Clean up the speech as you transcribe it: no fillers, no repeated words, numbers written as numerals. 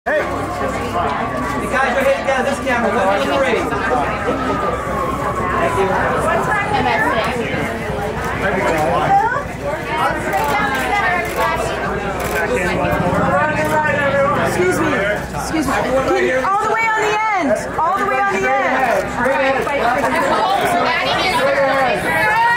Hey! You guys are heading down this camera. 1, 2, 3. Thank you. What time?